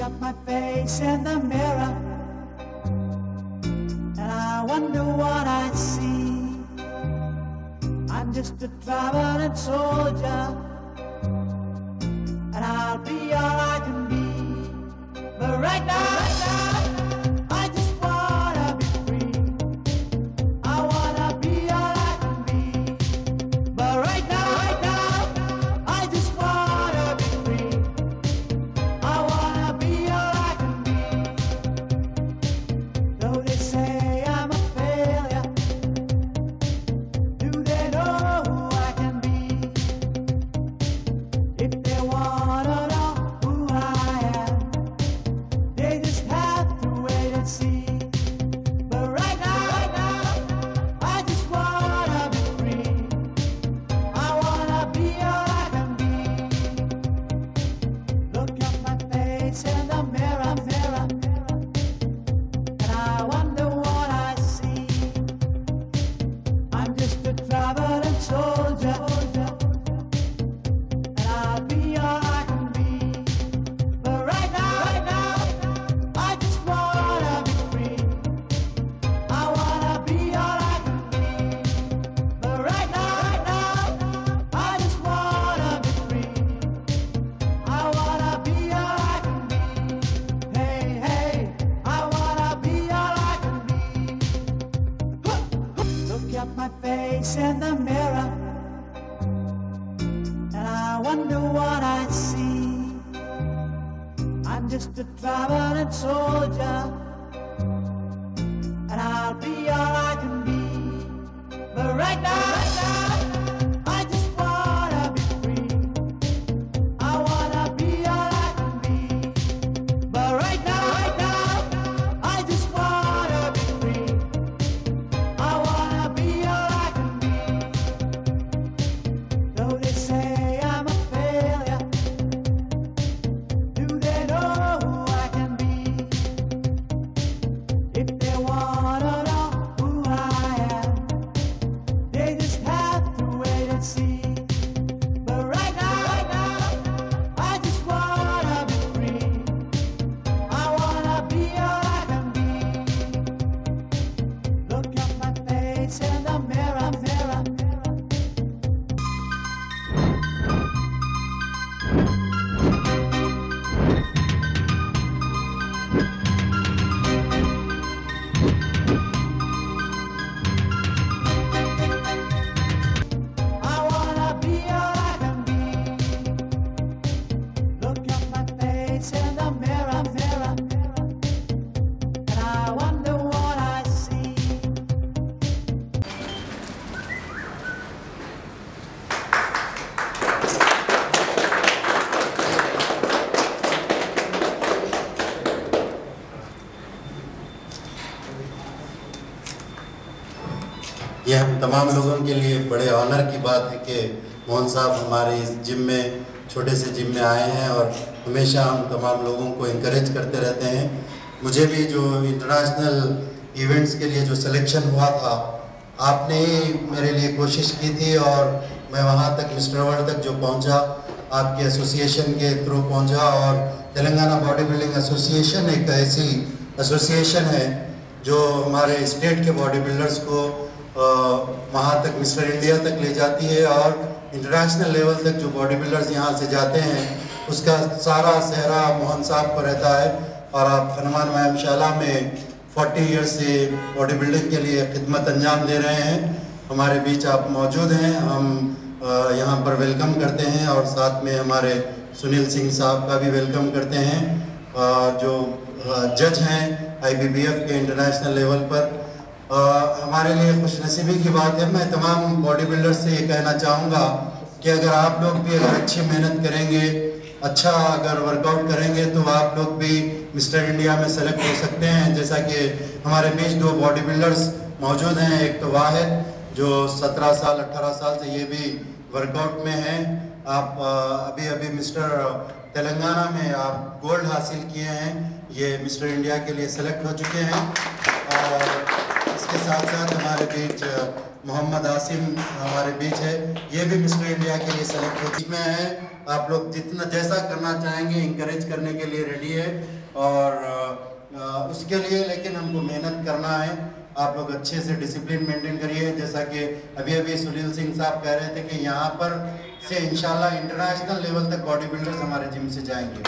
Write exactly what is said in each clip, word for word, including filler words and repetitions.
at my face in the mirror, and I wonder what I see. I'm just a traveling soldier, and I'll be all I can be. But right now, right now I just wanna be free. I wanna be all I can be. But right now, right now I just wanna be free. I wanna be all I can be. Though they say I'm a failure, do they know who I can be? If they wanna know who I am, they just have to wait and see. But right now, right now I just wanna be free. I wanna be all I can be. Look at my face in the mirror, mirror, and I wonder what I see. I'm just a traveling soldier, and I'll be all I can be. But right now, right now I just wanna be free. I wanna be all I can be. But right now, right now I just wanna be free. I wanna be all I can be. Hey, hey, I wanna be all I can be. Look at my face in the mirror, and I wonder what I see. I'm just a traveling soldier, and I'll be all I can be. But right now, right now I just wanna be free. I wanna be all I can be. But right now, right now I just wanna be free. I wanna be all I can be. Though they say I'm a failure, do they know who I can be? If they wanna know who I am, they just have to wait and see. But right now, right now I just wanna be free. I wanna be all I can be. Look at my face in the mirror, mirror. I wanna be all I can be. Look at my face in the mirror, mirror, and I wonder what I see. ये हम तमाम लोगों के लिए बड़े honour की बात है कि मोहन साहब हमारे इस जिम में, छोटे से जिम में आए हैं और हमेशा हम तमाम लोगों को इनकरेज करते रहते हैं। मुझे भी जो इंटरनेशनल इवेंट्स के लिए जो सिलेक्शन हुआ था, आपने ही मेरे लिए कोशिश की थी और मैं वहाँ तक मिस्टर वर्ल्ड तक जो पहुँचा, आपके एसोसिएशन के थ्रू पहुँचा। और तेलंगाना बॉडी बिल्डिंग एसोसिएशन एक ऐसी एसोसिएशन है जो हमारे स्टेट के बॉडी बिल्डर्स को वहाँ तक मिस्टर इंडिया तक ले जाती है और इंटरनेशनल लेवल तक जो बॉडी बिल्डर्स यहाँ से जाते हैं उसका सारा सेहरा मोहन साहब को रहता है। और आप हनुमान व्यायामशाला में चालीस ईयर्स से बॉडी बिल्डिंग के लिए खिदमत अंजाम दे रहे हैं। हमारे बीच आप मौजूद हैं, हम यहाँ पर वेलकम करते हैं और साथ में हमारे सुनील सिंह साहब का भी वेलकम करते हैं जो जज हैं आई बी बी एफ के इंटरनेशनल लेवल पर। आ, हमारे लिए खुशनसीबी की बात है। मैं तमाम बॉडी बिल्डर्स से ये कहना चाहूँगा कि अगर आप लोग भी अगर अच्छी मेहनत करेंगे, अच्छा अगर वर्कआउट करेंगे तो आप लोग भी मिस्टर इंडिया में सेलेक्ट हो सकते हैं। जैसा कि हमारे बीच दो बॉडी बिल्डर्स मौजूद हैं, एक तो वाहिद जो सत्रह साल अठारह साल से ये भी वर्कआउट में हैं। आप अभी अभी मिस्टर तेलंगाना में आप गोल्ड हासिल किए हैं, ये मिस्टर इंडिया के लिए सेलेक्ट हो चुके हैं। और इसके साथ साथ हमारे बीच मोहम्मद आसिम हमारे बीच है, ये भी मिस्टर इंडिया के लिए सेलेक्ट हो चुके हैं। आप लोग जितना जैसा करना चाहेंगे इंकरेज करने के लिए रेडी है। और आ, उसके लिए लेकिन हमको मेहनत करना है। आप लोग अच्छे से डिसिप्लिन मेंटेन करिए। जैसा कि अभी अभी सुनील सिंह साहब कह रहे थे कि यहाँ पर से इंशाल्लाह इंटरनेशनल लेवल तक बॉडी बिल्डर्स हमारे जिम से जाएंगे।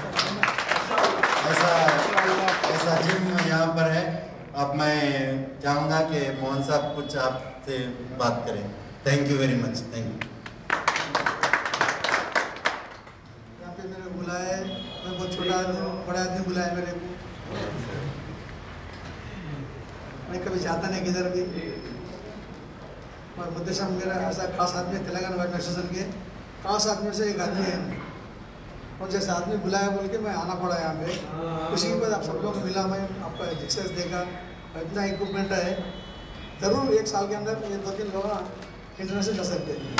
ऐसा ऐसा जिम यहाँ पर है। अब मैं चाहूँगा कि मोहन साहब कुछ आपसे बात करें। Thank you very much. Thank you. यहाँ पे मेरे को बुलाया है, मैं बहुत छोटा आदमी बड़ा आदमी बुलाया मेरे को। मैं कभी जाता नहीं किधर भी। और मुद्देशम मेरा ऐसा खास आदमी है तेलंगाना वाइट एसोसिएशन के खास आदमी से एक आदमी है। और जैसे आदमी बुलाया बोल के मैं आना पड़ा यहाँ पे। खुशी के बाद आप सब लोग मिला, मैं आपका एक्सरसाइज देखा, इतना इक्विपमेंट है। ज़रूर एक साल के अंदर ये दो तीन लोग इंटरनेशनल जा सकते हैं।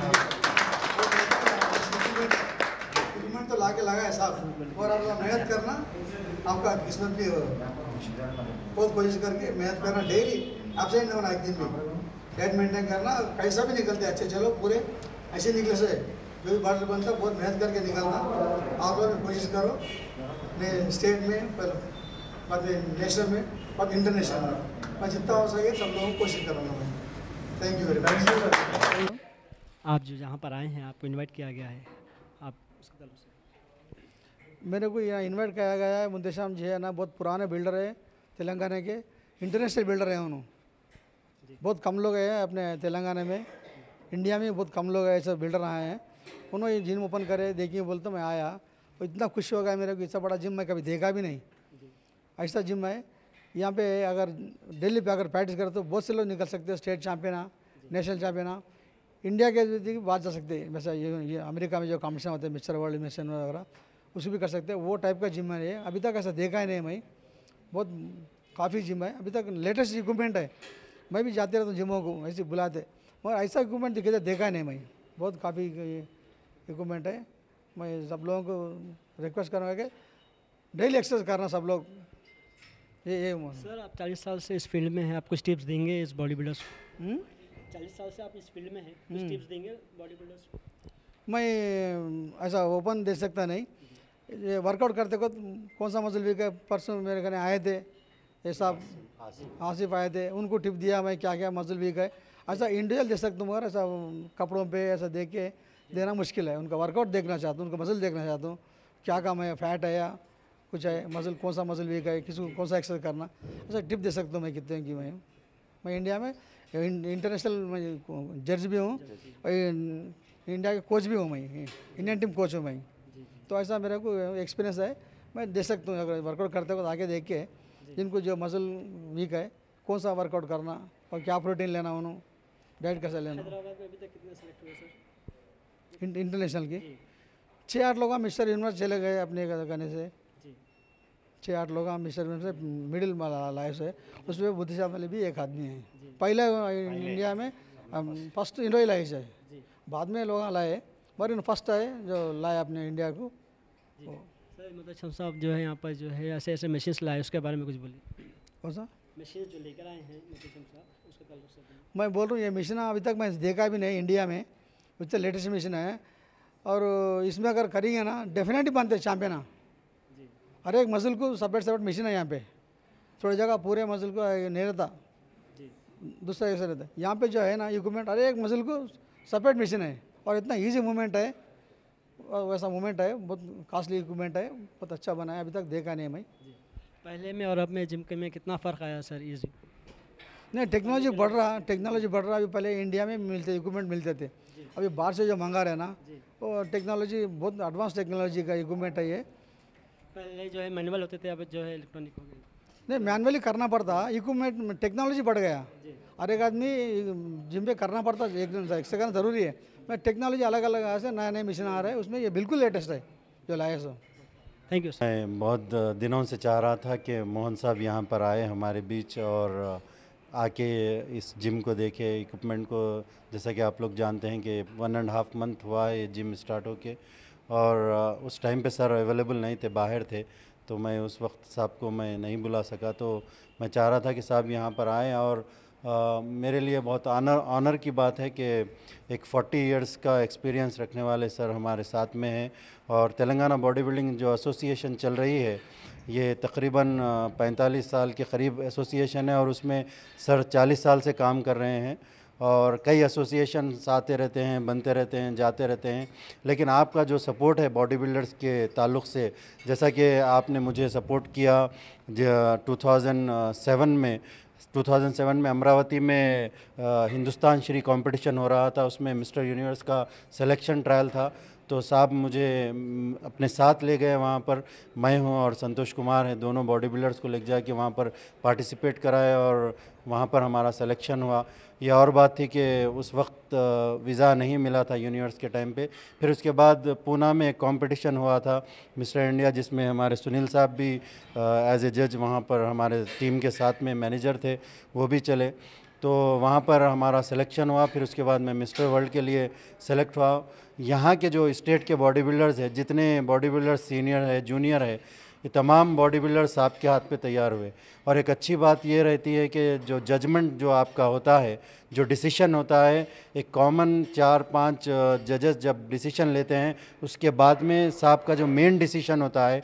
इक्विपमेंट तो ला के लगा है साहब, और आप मेहनत करना, आपका किस्मत भी हो। बहुत कोशिश करके मेहनत करना, डेली आपसे नहीं होना, एक दिन भी डाइट मेंटेन करना। कैसा भी निकलते अच्छे चलो पूरे ऐसे निकले से जो भी बार्डर बनता बहुत मेहनत करके निकलना। आप लोग भी कोशिश करो ने स्टेट में, बाद में नेशनल में, और इंटरनेशनल में। मैं जितना हो सके सब लोगों को कोशिश करूँगा मैं। Thank you very much. आप जो यहाँ पर आए हैं, आपको इनवाइट किया गया है, आप उसकी तरफ से। मेरे को यहाँ इन्वाइट किया गया है। मुद्देश्याम जी है ना, बहुत पुराने बिल्डर है तेलंगाना के, इंटरनेशनल बिल्डर हैं उन्होंने। बहुत कम लोग हैं अपने तेलंगाना में, इंडिया में बहुत कम लोग हैं ऐसे बिल्डर आए हैं। उन्होंने जिम ओपन करे, देखिए बोलते मैं आया, तो इतना खुश हो गया मेरे को। इतना बड़ा जिम मैं कभी देखा भी नहीं। ऐसा जिम है यहाँ पे। अगर दिल्ली पे अगर प्रैक्टिस करे तो बहुत से लोग निकल सकते हैं, state champion, national champion, India के बात जा सकते हैं। वैसा ये ये अमेरिका में जो कॉम्पिटिशन होते हैं मिस्टर वर्ल्ड मिशन वगैरह, उसको भी कर सकते हैं। वो टाइप का जिम है। अभी तक ऐसा देखा ही नहीं मैं। बहुत काफ़ी जिम है, अभी तक लेटेस्ट इक्विपमेंट है। मैं भी जाते रहता हूँ जिमों को, ऐसे बुलाते, मगर ऐसा इक्विपमेंट दिखे देखा नहीं मैं। बहुत काफ़ी इक्विपमेंट है। मैं सब लोगों को रिक्वेस्ट करूँगा कि डेली एक्सरसाइज करना सब लोग। ये ये सर, आप चालीस साल से इस फील्ड में हैं, आप कुछ टिप्स देंगे इस बॉडी बिल्डर्स को? चालीस साल से आप इस फील्ड में हैं, कुछ टिप्स देंगे बॉडी बिल्डर्स को? मैं ऐसा ओपन दे सकता नहीं। ये वर्कआउट करते को कौन सा मसल वीक है, परसों मेरे घर आए थे ये सब आसिफ आए थे, उनको टिप दिया मैं क्या क्या मसल वीक है। ऐसा इंडिविजुअल दे सकता हूँ, मगर ऐसा कपड़ों पे ऐसा देख के देना मुश्किल है। उनका वर्कआउट देखना चाहता हूँ, उनका मसल देखना चाहता हूँ, क्या काम है, फैट है या कुछ है, मसल कौन सा मसल वीक है, किसी को कौन सा एक्सरसाइज करना, ऐसा टिप दे सकता हूँ मैं कितने की। मैं मैं इंडिया में इंटरनेशनल मैं जज भी हूँ और इंडिया के कोच भी हूँ। मैं इंडियन टीम कोच हूँ मैं। तो ऐसा मेरे को एक्सपीरियंस है, मैं दे सकता हूँ। अगर वर्कआउट करते हो तो आगे देख के जिनको जो मसल वीक है कौन सा वर्कआउट करना और क्या प्रोटीन लेना, उन्होंने डाइट कैसा लेना। हैदराबाद में अभी तक कितने सेलेक्ट हुए सर? इंटरनेशनल की छः आठ लोग मिस्टर यूनिवर्स चले गए अपने करने से। छः आठ लोग मिस्टर यूनिवर्स से मिडिल लाइफ से, उसमें बुद्धिशाली वाले भी एक आदमी है। पहले इंडिया में फर्स्ट इंडो लाइस है, बाद में लोग लाए, मगर फर्स्ट है जो लाए अपने इंडिया को। सर मुद्देशम साहब जो है यहाँ पर जो है ऐसे ऐसे मशीन्स लाए, उसके बारे में कुछ बोलिए। कौन सा मशीन जो लेकर आए हैं मुद्देशम साहब, उसके ताल्लुक से? मैं बोल रहा हूँ ये मशीन अभी तक मैं देखा भी नहीं इंडिया में, उससे लेटेस्ट मशीन है। और इसमें अगर करेंगे ना डेफिनेटली बनते चैम्पियन। हर एक मसल को सेपरेट सेपरेट मशीन है यहाँ पे। थोड़ी जगह पूरे मसल को नहीं रहता, दूसरा ऐसा रहता है। यहाँ पे जो है ना इक्विपमेंट हर एक मसल को सेपरेट मशीन है, और इतना ईजी मूवमेंट है, और वैसा मूवमेंट है, बहुत कॉस्टली इक्विपमेंट है, बहुत अच्छा बना है। अभी तक देखा नहीं मैं। पहले में और अब में जिम के में कितना फ़र्क आया सर? ईजी नहीं, टेक्नोलॉजी बढ़ रहा टेक्नोलॉजी बढ़ रहा अभी पहले इंडिया में मिलते इक्विपमेंट मिलते थे, अभी बाहर से जो मंगा रहे ना वो टेक्नोलॉजी बहुत एडवांस टेक्नोलॉजी का इक्विपमेंट है ये। पहले जो है मैनुअल होते थे, अब जो है इलेक्ट्रॉनिक हो गए। नहीं, मैनुअली करना पड़ता, इक्विपमेंट टेक्नोलॉजी बढ़ गया। हर एक आदमी जिम पे करना पड़ता, एक एक्सरसाइज करना ज़रूरी है। मैं टेक्नोलॉजी अलग अलग ऐसे नए नए मशीन आ रहे हैं, उसमें ये बिल्कुल लेटेस्ट है जो लाए सो। Thank you sir. मैं बहुत दिनों से चाह रहा था कि मोहन साहब यहाँ पर आए हमारे बीच और आके इस जिम को देखे, इक्विपमेंट को। जैसा कि आप लोग जानते हैं कि वन एंड हाफ मंथ हुआ है ये जिम स्टार्ट होके, और उस टाइम पे सर अवेलेबल नहीं थे, बाहर थे, तो मैं उस वक्त साहब को मैं नहीं बुला सका। तो मैं चाह रहा था कि साहब यहाँ पर आएँ, और आ, मेरे लिए बहुत ऑनर ऑनर की बात है कि एक फोर्टी इयर्स का एक्सपीरियंस रखने वाले सर हमारे साथ में हैं। और तेलंगाना बॉडी बिल्डिंग जो एसोसिएशन चल रही है, ये तकरीबन पैंतालीस साल के करीब एसोसिएशन है और उसमें सर चालीस साल से काम कर रहे हैं और कई एसोसिएशन आते रहते हैं, बनते रहते हैं, जाते रहते हैं। लेकिन आपका जो सपोर्ट है बॉडी बिल्डर्स के ताल्लुक़ से, जैसा कि आपने मुझे सपोर्ट किया टू थाउजेंड सेवन में दो हज़ार सात में अमरावती में आ, हिंदुस्तान श्री कंपटीशन हो रहा था, उसमें मिस्टर यूनिवर्स का सिलेक्शन ट्रायल था। तो साहब मुझे अपने साथ ले गए वहाँ पर, मैं हूँ और संतोष कुमार हैं, दोनों बॉडी बिल्डर्स को ले जाके वहाँ पर पार्टिसिपेट कराए और वहाँ पर हमारा सिलेक्शन हुआ। यह और बात थी कि उस वक्त वीज़ा नहीं मिला था यूनिवर्स के टाइम पे। फिर उसके बाद पूना में एक कंपटीशन हुआ था मिस्टर इंडिया, जिसमें हमारे सुनील साहब भी एज ए जज वहाँ पर हमारे टीम के साथ में मैनेजर थे, वो भी चले। तो वहाँ पर हमारा सिलेक्शन हुआ। फिर उसके बाद मैं मिस्टर वर्ल्ड के लिए सेलेक्ट हुआ। यहाँ के जो स्टेट के बॉडी बिल्डर्स हैं, जितने बॉडी बिल्डर्स सीनियर है, जूनियर है, ये तमाम बॉडी बिल्डर्स आपके हाथ पे तैयार हुए। और एक अच्छी बात ये रहती है कि जो जजमेंट जो आपका होता है, जो डिसीशन होता है, एक कॉमन चार पांच जजेस जब डिसीशन लेते हैं, उसके बाद में साहब का जो मेन डिसीशन होता है,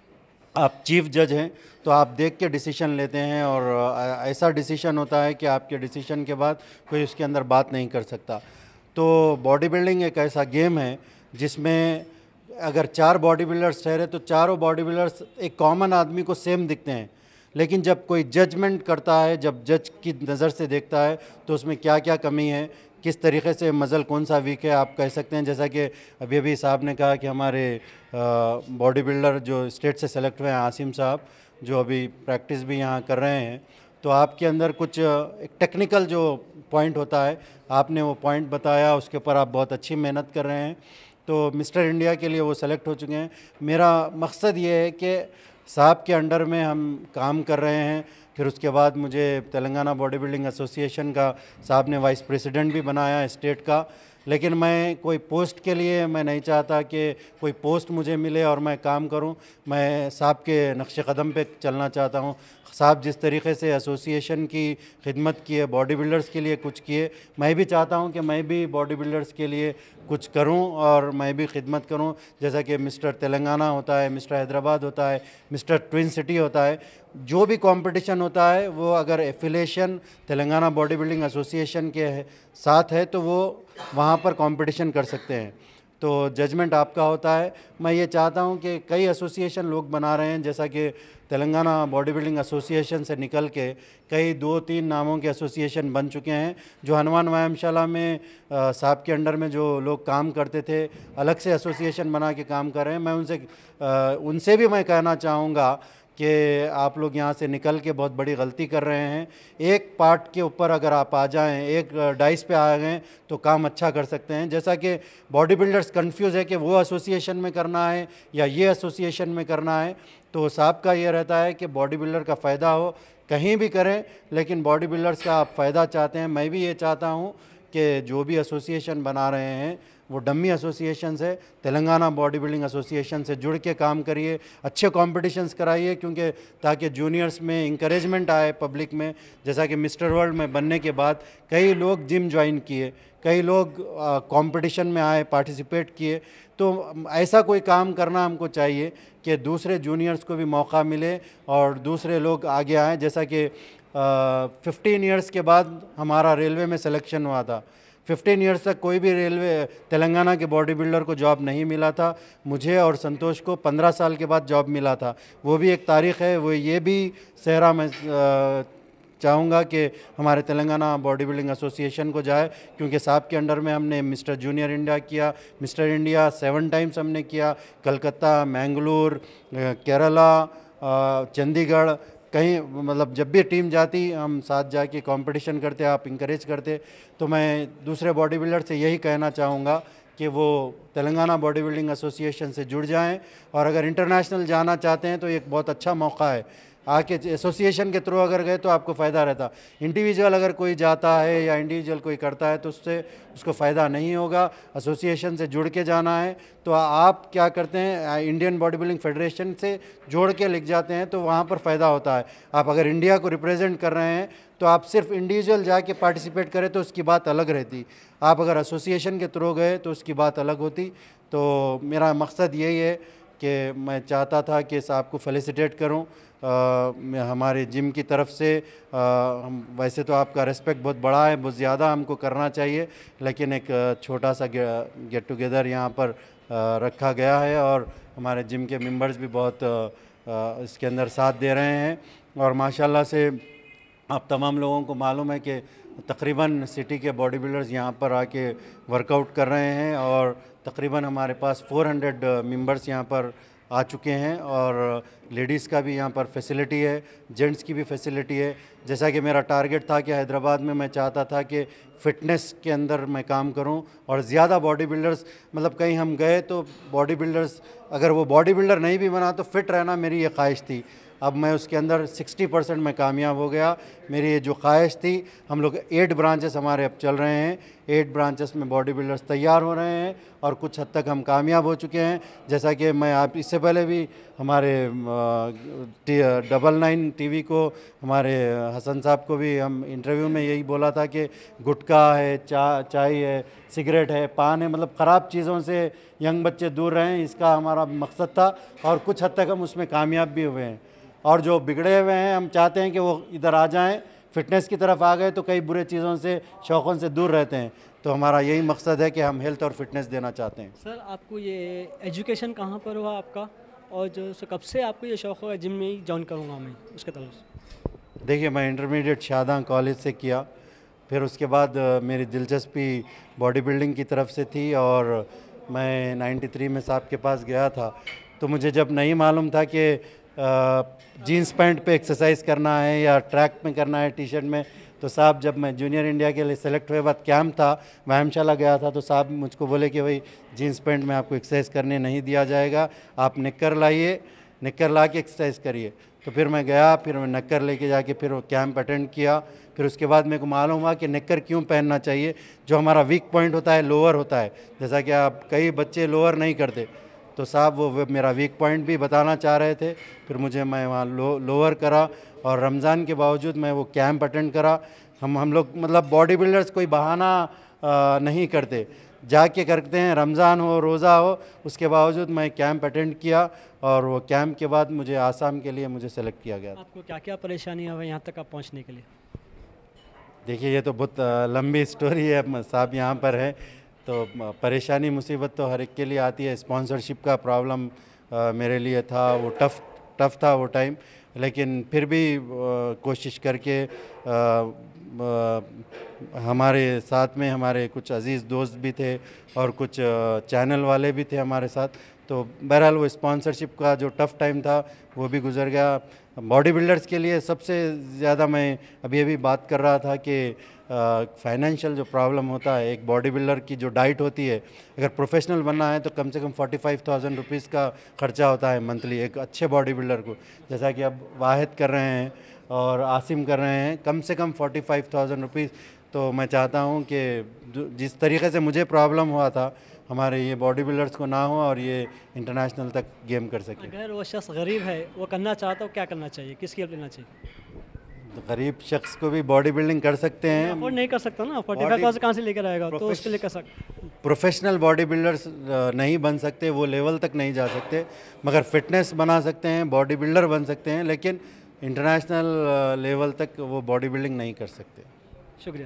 आप चीफ जज हैं तो आप देख के डिसीशन लेते हैं और ऐसा डिसीशन होता है कि आपके डिसीशन के बाद कोई उसके अंदर बात नहीं कर सकता। तो बॉडी बिल्डिंग एक ऐसा गेम है जिसमें अगर चार बॉडी बिल्डर्स ठहरे तो चारों बॉडी बिल्डर्स एक कॉमन आदमी को सेम दिखते हैं, लेकिन जब कोई जजमेंट करता है, जब जज की नज़र से देखता है तो उसमें क्या क्या कमी है, किस तरीके से मज़ल कौन सा वीक है, आप कह सकते हैं। जैसा कि अभी अभी साहब ने कहा कि हमारे बॉडी बिल्डर जो स्टेट से सेलेक्ट हुए हैं, आसिम साहब, जो अभी प्रैक्टिस भी यहाँ कर रहे हैं, तो आपके अंदर कुछ एक टेक्निकल जो पॉइंट होता है, आपने वो पॉइंट बताया, उसके ऊपर आप बहुत अच्छी मेहनत कर रहे हैं। तो मिस्टर इंडिया के लिए वो सेलेक्ट हो चुके हैं। मेरा मकसद ये है कि साहब के अंडर में हम काम कर रहे हैं। फिर उसके बाद मुझे तेलंगाना बॉडी बिल्डिंग एसोसिएशन का साहब ने वाइस प्रेसिडेंट भी बनाया स्टेट का। लेकिन मैं कोई पोस्ट के लिए मैं नहीं चाहता कि कोई पोस्ट मुझे मिले और मैं काम करूं। मैं साहब के नक्श कदम पे चलना चाहता हूं। साहब जिस तरीके से एसोसिएशन की खिदमत की है, बॉडी बिल्डर्स के लिए कुछ किए, मैं भी चाहता हूं कि मैं भी बॉडी बिल्डर्स के लिए कुछ करूं और मैं भी खिदमत करूं। जैसा कि मिस्टर तेलंगाना होता है, मिस्टर हैदराबाद होता है, मिस्टर ट्विन सिटी होता है, जो भी कंपटीशन होता है वो अगर affiliation Telangana body building association के साथ है तो वो वहाँ पर कंपटीशन कर सकते हैं। तो जजमेंट आपका होता है। मैं ये चाहता हूँ कि कई एसोसिएशन लोग बना रहे हैं, जैसा कि तेलंगाना बॉडी बिल्डिंग एसोसिएशन से निकल के कई दो तीन नामों के एसोसिएशन बन चुके हैं। जो हनुमान व्यायामशाला में साहब के अंडर में जो लोग काम करते थे, अलग से एसोसिएशन बना के काम कर रहे हैं। मैं उनसे आ, उनसे भी मैं कहना चाहूँगा कि आप लोग यहाँ से निकल के बहुत बड़ी गलती कर रहे हैं। एक पार्ट के ऊपर अगर आप आ जाएं, एक डाइस पे आ गए तो काम अच्छा कर सकते हैं। जैसा कि बॉडी बिल्डर्स कंफ्यूज है कि वो एसोसिएशन में करना है या ये एसोसिएशन में करना है, तो साहब का ये रहता है कि बॉडी बिल्डर का फ़ायदा हो, कहीं भी करें, लेकिन बॉडी बिल्डर्स का आप फ़ायदा चाहते हैं। मैं भी ये चाहता हूँ कि जो भी एसोसिएशन बना रहे हैं वो डम्मी एसोसिएशन से, तेलंगाना बॉडी बिल्डिंग एसोसिएशन से जुड़ के काम करिए, अच्छे कॉम्पिटिशन्स कराइए, क्योंकि ताकि जूनियर्स में इंकरेजमेंट आए पब्लिक में। जैसा कि मिस्टर वर्ल्ड में बनने के बाद कई लोग जिम ज्वाइन किए, कई लोग कंपटीशन में आए, पार्टिसिपेट किए। तो ऐसा कोई काम करना हमको चाहिए कि दूसरे जूनियर्स को भी मौका मिले और दूसरे लोग आगे आएँ। जैसा कि फिफ्टीन ईयर्स के बाद हमारा रेलवे में सिलेक्शन हुआ था। फिफ्टीन ईयर्स तक कोई भी रेलवे तेलंगाना के बॉडी बिल्डर को जॉब नहीं मिला था। मुझे और संतोष को पंद्रह साल के बाद जॉब मिला था। वो भी एक तारीख़ है। वो ये भी सहरा मैं चाहूँगा कि हमारे तेलंगाना बॉडी बिल्डिंग एसोसिएशन को जाए, क्योंकि साहब के अंडर में हमने मिस्टर जूनियर इंडिया किया, मिस्टर इंडिया सेवन टाइम्स हमने किया, कलकत्ता, मैंगलोर, केरला, चंडीगढ़, कहीं मतलब जब भी टीम जाती हम साथ जाके कंपटीशन करते, आप इंकरेज करते। तो मैं दूसरे बॉडी बिल्डर से यही कहना चाहूँगा कि वो तेलंगाना बॉडी बिल्डिंग एसोसिएशन से जुड़ जाएं, और अगर इंटरनेशनल जाना चाहते हैं तो एक बहुत अच्छा मौका है। आके एसोसिएशन के थ्रू अगर गए तो आपको फ़ायदा रहता। इंडिविजुअल अगर कोई जाता है या इंडिविजुअल कोई करता है तो उससे उसको फ़ायदा नहीं होगा। एसोसिएशन से जुड़ के जाना है तो आप क्या करते हैं, इंडियन बॉडी बिल्डिंग फेडरेशन से जोड़ के लिख जाते हैं, तो वहाँ पर फ़ायदा होता है। आप अगर इंडिया को रिप्रेजेंट कर रहे हैं तो आप सिर्फ इंडिविजुअल जाके पार्टिसिपेट करें तो उसकी बात अलग रहती। आप अगर एसोसिएशन के थ्रू गए तो उसकी बात अलग होती। तो मेरा मकसद यही है कि मैं चाहता था कि साहब को फेलिसिटेट करूं आ, हमारे जिम की तरफ से। आ, हम वैसे तो आपका रिस्पेक्ट बहुत बड़ा है, बहुत ज़्यादा हमको करना चाहिए, लेकिन एक छोटा सा गेट टुगेदर यहाँ पर आ, रखा गया है और हमारे जिम के मेंबर्स भी बहुत आ, इसके अंदर साथ दे रहे हैं। और माशाल्लाह से आप तमाम लोगों को मालूम है कि तकरीबन सिटी के बॉडी बिल्डर्स यहाँ पर आके वर्कआउट कर रहे हैं और तकरीबन हमारे पास चार सौ मेंबर्स यहाँ पर आ चुके हैं और लेडीज़ का भी यहाँ पर फैसिलिटी है, जेंट्स की भी फैसिलिटी है। जैसा कि मेरा टारगेट था कि हैदराबाद में मैं चाहता था कि फ़िटनेस के अंदर मैं काम करूं और ज़्यादा बॉडी बिल्डर्स, मतलब कहीं हम गए तो बॉडी बिल्डर्स, अगर वो बॉडी बिल्डर नहीं भी बना तो फिट रहना मेरी ये ख्वाहिश थी। अब मैं उसके अंदर साठ परसेंट में कामयाब हो गया। मेरी ये जो ख्वाहिश थी, हम लोग एट ब्रांचेस हमारे अब चल रहे हैं, एट ब्रांचेस में बॉडी बिल्डर्स तैयार हो रहे हैं और कुछ हद तक हम कामयाब हो चुके हैं। जैसा कि मैं आप इससे पहले भी हमारे डबल नाइन टीवी को, हमारे हसन साहब को भी हम इंटरव्यू में यही बोला था कि गुटखा है, चा चाय है, सिगरेट है, पान है, मतलब ख़राब चीज़ों से यंग बच्चे दूर रहें, इसका हमारा मकसद था और कुछ हद तक हम उसमें कामयाब भी हुए हैं। और जो बिगड़े हुए हैं हम चाहते हैं कि वो इधर आ जाएं, फ़िटनेस की तरफ आ गए तो कई बुरे चीज़ों से, शौक़ों से दूर रहते हैं। तो हमारा यही मकसद है कि हम हेल्थ और फिटनेस देना चाहते हैं। सर आपको ये एजुकेशन कहाँ पर हुआ आपका, और जो सो कब से आपको ये शौक़ हुआ जिम में ही ज्वाइन करूँगा मैं, उसके तरफ से? देखिए, मैं इंटरमीडिएट शाहजहाँ कॉलेज से किया, फिर उसके बाद मेरी दिलचस्पी बॉडी बिल्डिंग की तरफ से थी और मैं तिरानवे में साहब के पास गया था। तो मुझे जब नहीं मालूम था कि जीन्स पैंट पे एक्सरसाइज करना है या ट्रैक में करना है, टी शर्ट में, तो साहब जब मैं जूनियर इंडिया के लिए सेलेक्ट हुए बाद कैंप था, व्यायामशाला गया था, तो साहब मुझको बोले कि भाई जीन्स पैंट में आपको एक्सरसाइज करने नहीं दिया जाएगा, आप निक्कर लाइए, निक्कर ला के एक्सरसाइज करिए। तो फिर मैं गया, फिर मैं निक्कर लेके जाके फिर वो कैंप अटेंड किया। फिर उसके बाद मेरे को मालूम हुआ कि निक्कर क्यों पहनना चाहिए, जो हमारा वीक पॉइंट होता है लोअर होता है, जैसा कि आप कई बच्चे लोअर नहीं करते, तो साहब वो मेरा वीक पॉइंट भी बताना चाह रहे थे। फिर मुझे मैं वहाँ लो लोअर करा और रमज़ान के बावजूद मैं वो कैंप अटेंड करा। हम हम लोग मतलब बॉडी बिल्डर्स कोई बहाना आ, नहीं करते, जाके करते हैं, रमज़ान हो, रोज़ा हो, उसके बावजूद मैं कैंप अटेंड किया और वो कैंप के बाद मुझे आसाम के लिए मुझे सेलेक्ट किया गया। आपको क्या क्या परेशानी हुई यहाँ तक आप पहुँचने के लिए? देखिए, ये तो बहुत लंबी स्टोरी है, साहब यहाँ पर है तो परेशानी मुसीबत तो हर एक के लिए आती है। स्पॉन्सरशिप का प्रॉब्लम मेरे लिए था, वो टफ़ टफ़ था वो टाइम, लेकिन फिर भी आ, कोशिश करके आ, आ, हमारे साथ में हमारे कुछ अज़ीज़ दोस्त भी थे और कुछ चैनल वाले भी थे हमारे साथ, तो बहरहाल वो स्पॉन्सरशिप का जो टफ़ टाइम था वो भी गुजर गया। बॉडी बिल्डर्स के लिए सबसे ज़्यादा मैं अभी अभी बात कर रहा था कि फाइनेंशियल जो प्रॉब्लम होता है, एक बॉडी बिल्डर की जो डाइट होती है, अगर प्रोफेशनल बनना है तो कम से कम फोर्टी फाइव थाउजेंड रुपीज़ का खर्चा होता है मंथली एक अच्छे बॉडी बिल्डर को, जैसा कि अब वाहिद कर रहे हैं और आसिम कर रहे हैं, कम से कम फोर्टी फाइव थाउजेंड रुपीज़। तो मैं चाहता हूं कि जिस तरीके से मुझे प्रॉब्लम हुआ था, हमारे ये बॉडी बिल्डर्स को ना हो और ये इंटरनेशनल तक गेम कर सके। अगर वो शख्स गरीब है, वो करना चाहता हो, क्या करना चाहिए, किसकी हेल्प लेना चाहिए? तो गरीब शख्स को भी बॉडी बिल्डिंग कर सकते हैं, अफोर्ड नहीं कर सकता ना, फोर्टी फाइव थाउजेंड कहाँ से लेकर आएगा, तो उसके लिए कर सकते। प्रोफेशनल बॉडी बिल्डर्स नहीं बन सकते, वो लेवल तक नहीं जा सकते, मगर फिटनेस बना सकते हैं, बॉडी बिल्डर बन सकते हैं, लेकिन इंटरनेशनल लेवल तक वो बॉडी बिल्डिंग नहीं कर सकते। शुक्रिया।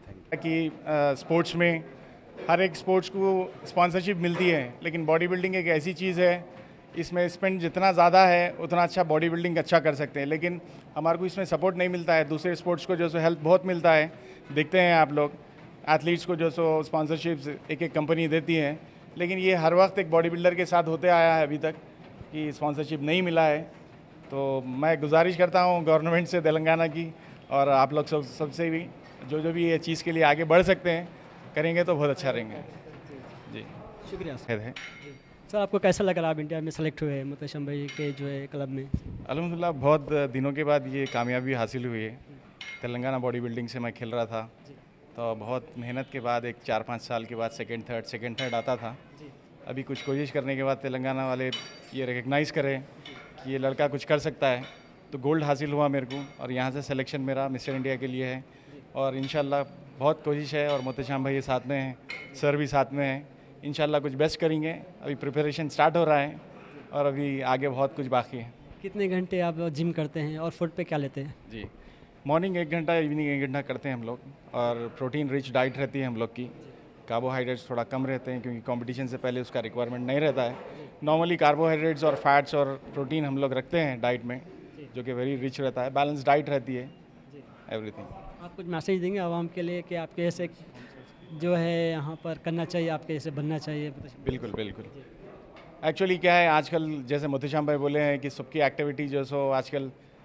कि स्पोर्ट्स में हर एक स्पोर्ट्स को स्पॉन्सरशिप मिलती है, लेकिन बॉडी बिल्डिंग एक ऐसी चीज़ है, इसमें स्पेंड जितना ज़्यादा है उतना अच्छा बॉडी बिल्डिंग अच्छा कर सकते हैं, लेकिन हमारे को इसमें सपोर्ट नहीं मिलता है। दूसरे स्पोर्ट्स को जो सो हेल्प बहुत मिलता है, देखते हैं आप लोग एथलीट्स को जो सो स्पॉन्सरशिप्स एक एक कंपनी देती है, लेकिन ये हर वक्त एक बॉडी बिल्डर के साथ होते आया है अभी तक कि स्पॉन्सरशिप नहीं मिला है। तो मैं गुजारिश करता हूँ गवर्नमेंट से तेलंगाना की और आप लोग सब सबसे भी जो जो भी ये चीज़ के लिए आगे बढ़ सकते हैं करेंगे तो बहुत अच्छा रहेंगे जी। शुक्रिया है सर। आपको कैसा लगा आप इंडिया में सेलेक्ट हुए मुतशम भाई के जो है क्लब में? अल्हम्दुलिल्लाह बहुत दिनों के बाद ये कामयाबी हासिल हुई है। तेलंगाना बॉडी बिल्डिंग से मैं खेल रहा था, तो बहुत मेहनत के बाद एक चार पाँच साल के बाद सेकंड थर्ड सेकंड थर्ड आता था। अभी कुछ कोशिश करने के बाद तेलंगाना वाले ये रिकग्नाइज़ करें कि ये लड़का कुछ कर सकता है, तो गोल्ड हासिल हुआ मेरे को और यहाँ से सिलेक्शन मेरा मिस्टर इंडिया के लिए है और इंशाल्लाह बहुत कोशिश है और मुतशम भाई साथ में हैं, सर भी साथ में हैं, इंशाल्लाह कुछ बेस्ट करेंगे। अभी प्रिपरेशन स्टार्ट हो रहा है और अभी आगे बहुत कुछ बाकी है। कितने घंटे आप जिम करते हैं और फूड पे क्या लेते हैं? जी, मॉर्निंग एक घंटा, इवनिंग एक घंटा करते हैं हम लोग, और प्रोटीन रिच डाइट रहती है हम लोग की। कार्बोहाइड्रेट्स थोड़ा कम रहते हैं क्योंकि कंपटीशन से पहले उसका रिक्वायरमेंट नहीं रहता है। नॉर्मली कार्बोहाइड्रेट्स और फैट्स और प्रोटीन हम लोग रखते हैं डाइट में, जो कि वेरी रिच रहता है, बैलेंस डाइट रहती है, एवरीथिंग। आप कुछ मैसेज देंगे आवाम के लिए कि आपके ऐसे जो है यहाँ पर करना चाहिए, आपके जैसे बनना चाहिए? बिल्कुल बिल्कुल। एक्चुअली क्या है, आजकल जैसे मुथुश्याम भाई बोले हैं कि सबकी एक्टिविटी जो सो आजकल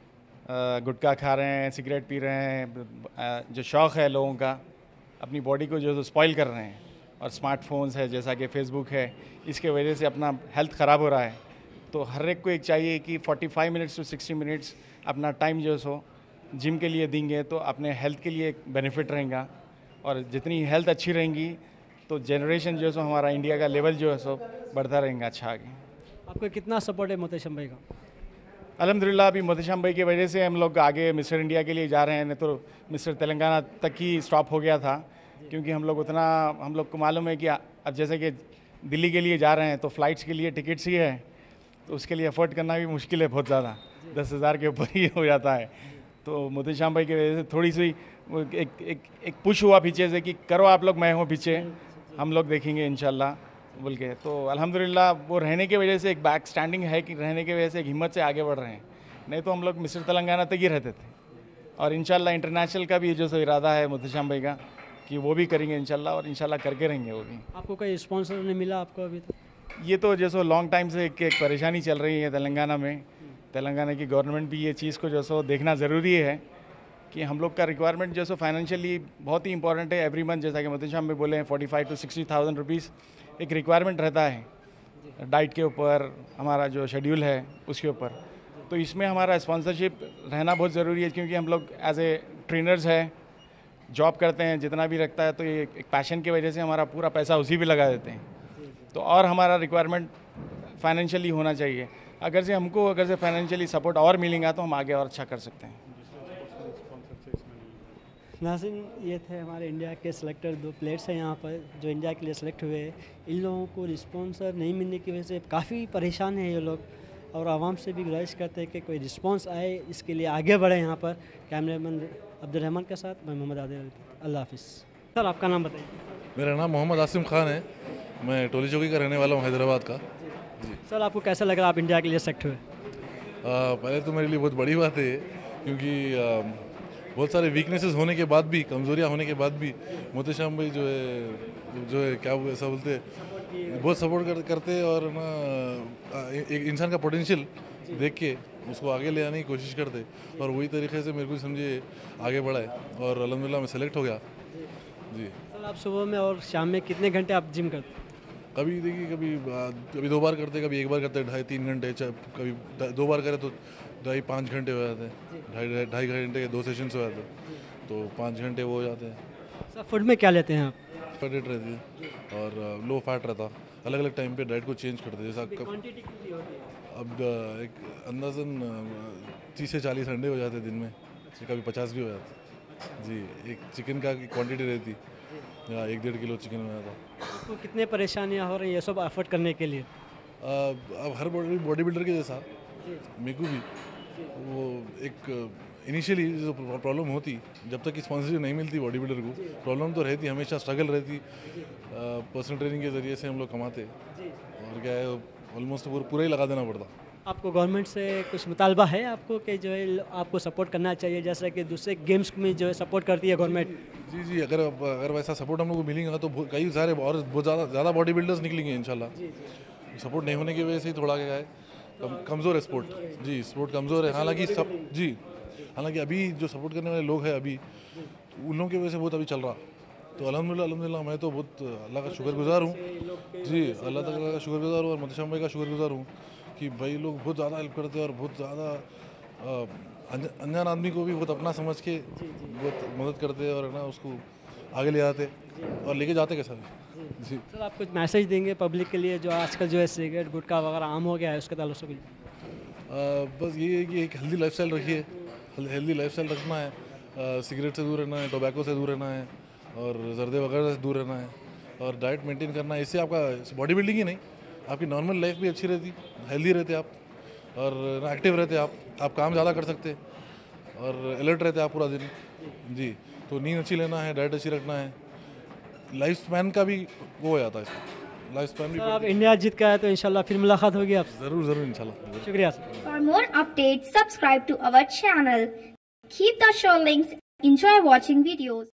अ, गुटखा खा रहे हैं, सिगरेट पी रहे हैं, अ, जो शौक़ है लोगों का अपनी बॉडी को जो स्पॉइल कर रहे हैं, और स्मार्टफोन्स है जैसा कि फेसबुक है, इसके वजह से अपना हेल्थ ख़राब हो रहा है। तो हर एक को एक चाहिए कि पैंतालीस मिनट्स टू साठ मिनट्स अपना टाइम जो सो जिम के लिए देंगे तो अपने हेल्थ के लिए बेनिफिट रहेगा, और जितनी हेल्थ अच्छी रहेंगी तो जनरेशन जो है सो हमारा इंडिया का लेवल जो है सो बढ़ता रहेगा अच्छा आगे। आपको कितना सपोर्ट है मुथुश्याम भाई का? अल्हम्दुलिल्लाह अभी मुथुश्याम भाई की वजह से हम लोग आगे मिस्टर इंडिया के लिए जा रहे हैं, नहीं तो मिस्टर तेलंगाना तक ही स्टॉप हो गया था, क्योंकि हम लोग उतना हम लोग को मालूम है कि अब जैसे कि दिल्ली के लिए जा रहे हैं तो फ़्लाइट्स के लिए टिकट्स ही है, तो उसके लिए अफोर्ड करना भी मुश्किल है बहुत ज़्यादा, दस हज़ार के ऊपर ही हो जाता है। तो मुथुश्याम भाई की वजह से थोड़ी सी वो एक एक एक पुश हुआ पीछे से कि करो आप लोग, मैं हूँ पीछे, हम लोग देखेंगे इंशाल्लाह बोल के। तो अल्हम्दुलिल्लाह वो रहने की वजह से एक बैक स्टैंडिंग है कि रहने की वजह से एक हिम्मत से आगे बढ़ रहे हैं, नहीं तो हम लोग मिस्टर तेलंगाना तक ही रहते थे। और इंशाल्लाह इंटरनेशनल का भी जो सो इरादा है मुथुश्याम भाई का कि वो भी करेंगे इंशाल्लाह, और इंशाल्लाह करके रहेंगे वो भी। आपको कोई स्पॉन्सर नहीं मिला आपको अभी तक? ये तो जैसो लॉन्ग टाइम से एक, एक परेशानी चल रही है तेलंगाना में। तेलंगाना की गवर्नमेंट भी ये चीज़ को जो सो देखना ज़रूरी है कि हम लोग का रिक्वायरमेंट जो सो फाइनेंशियली बहुत ही इंपॉर्टेंट है। एवरी मंथ जैसा कि मुथुश्याम भाई बोले हैं forty five to sixty thousand rupees एक रिक्वायरमेंट रहता है डाइट के ऊपर, हमारा जो शेड्यूल है उसके ऊपर। तो इसमें हमारा स्पॉन्सरशिप रहना बहुत ज़रूरी है, क्योंकि हम लोग एज ए ट्रेनर्स है, जॉब करते हैं, जितना भी रखता है तो ये एक पैशन की वजह से हमारा पूरा पैसा उसी पे लगा देते हैं। तो और हमारा रिक्वायरमेंट फाइनेंशियली होना चाहिए, अगर से हमको अगर से फाइनेंशियली सपोर्ट और मिलेगा तो हम आगे और अच्छा कर सकते हैं। नाज़रीन, ये थे हमारे इंडिया के सिलेक्टर दो प्लेयर्स हैं यहाँ पर जो इंडिया के लिए सेलेक्ट हुए। इन लोगों को रिस्पॉन्सर नहीं मिलने की वजह से काफ़ी परेशान हैं ये लोग, और आवाम से भी गुजारिश करते हैं कि कोई रिस्पांस आए, इसके लिए आगे बढ़े। यहाँ पर कैमरामैन अब्दुलरहमान के साथ मैं मोहम्मद आदिल, अल्लाह हाफिज़। सर आपका नाम बताइए। मेरा नाम मोहम्मद आसिम खान है, मैं टोली चौकी का रहने वाला हूँ, हैदराबाद का। जी सर, आपको कैसा लग रहा है आप इंडिया के लिए सेलेक्ट हुए? पहले तो मेरे लिए बहुत बड़ी बात है, क्योंकि आ, बहुत सारे वीकनेसेस होने के बाद भी, कमज़ोरियाँ होने के बाद भी मुथुश्याम भाई जो है जो है क्या वो ऐसा बोलते हैं, बहुत सपोर्ट कर, करते हैं, और ना एक इंसान का पोटेंशियल देख के उसको आगे ले आने की कोशिश करते, और वही तरीके से मेरे को समझे आगे बढ़ाए, और अल्हम्दुलिल्लाह मैं सेलेक्ट हो गया। जी सर, आप सुबह में और शाम में कितने घंटे आप जिम करते हैं? कभी देखिए कभी कभी दो बार करते, कभी एक बार करते, ढाई तीन घंटे, कभी दो बार करे तो ढाई पाँच घंटे हो जाते हैं, ढाई ढाई घंटे के दो सेशंस हो जाते हैं, तो पाँच घंटे वो हो जाते हैं। सर, फूड में क्या लेते हैं आप? डाइट रहती है और लो फैट रहता, अलग अलग टाइम पे डाइट को चेंज करते हैं। जैसा क्वांटिटी कितनी होती है? अब एक अंदाजन तीस से चालीस अंडे हो जाते हैं दिन में, कभी पचास भी हो जाते जी। एक चिकन का क्वांटिटी रहती या एक डेढ़ किलो चिकन हो जाता। आपको कितने परेशानियाँ हो रही है ये सब एफर्ट करने के लिए? अब हर बॉडी बॉडी बिल्डर के जैसा मेरे को भी वो एक इनिशियली जो प्रॉब्लम होती, जब तक कि स्पॉन्सरशिप नहीं मिलती बॉडी बिल्डर को, प्रॉब्लम तो रहती, हमेशा स्ट्रगल रहती। पर्सनल ट्रेनिंग के ज़रिए से हम लोग कमाते, और क्या है ऑलमोस्ट पूरा पूरा ही लगा देना पड़ता। आपको गवर्नमेंट से कुछ मुतालबा है आपको कि जो है आपको सपोर्ट करना चाहिए, जैसा कि दूसरे गेम्स में जो है सपोर्ट करती है गवर्नमेंट? जी जी, अगर अगर वैसा सपोर्ट हम लोग को मिलेगा तो कई सारे और बहुत ज़्यादा ज़्यादा बॉडी बिल्डर्स निकलेंगे इंशाल्लाह। सपोर्ट नहीं होने की वजह से ही थोड़ा क्या है कम, कमज़ोर है स्पोर्ट। जी, स्पोर्ट कमज़ोर है, हालांकि सब जी हालांकि अभी जो सपोर्ट करने वाले लोग हैं अभी उन लोगों की वजह से बहुत अभी चल रहा। तो अल्हम्दुलिल्लाह अल्हम्दुलिल्लाह मैं तो बहुत अल्लाह का शुक्रगुजार हूँ जी, अल्लाह ताला का शुक्रगुजार हूँ, और मुथुश्याम भाई का शुक्रगुजार हूँ कि भाई लोग बहुत ज़्यादा हेल्प करते हैं, और बहुत ज़्यादा अनजान आदमी को भी बहुत अपना समझ के बहुत मदद करते हैं, और ना उसको आगे ले जाते और लेके जाते कैसा भी जी। सर, आप कुछ मैसेज देंगे पब्लिक के लिए जो आजकल जो है सिगरेट गुटखा वगैरह आम हो गया है उसके ताल्लुक से कुछ? बस ये है कि एक हेल्दी लाइफस्टाइल रखिए, हेल्दी लाइफस्टाइल रखना है, सिगरेट से दूर रहना है, टोबैको से दूर रहना है, और जर्दे वगैरह से दूर रहना है, और डाइट मेंटेन करना है। इससे आपका बॉडी बिल्डिंग ही नहीं, आपकी नॉर्मल लाइफ भी अच्छी रहती, हेल्दी रहते आप और एक्टिव रहते आप आप काम ज़्यादा कर सकते और अलर्ट रहते आप पूरा दिन। जी, तो नींद अच्छी लेना है, डाइट अच्छी रखना है, लाइफ स्पैन का भी वो हो जाता है इसमें, लाइफ स्पैन भी। आप इंडिया जीत के आए तो इंशाल्लाह फिर मुलाकात होगी आपसे। ज़रूर ज़रूर इंशाल्लाह। शुक्रिया sir. For more updates, subscribe to our channel. Keep the show links. Enjoy watching videos.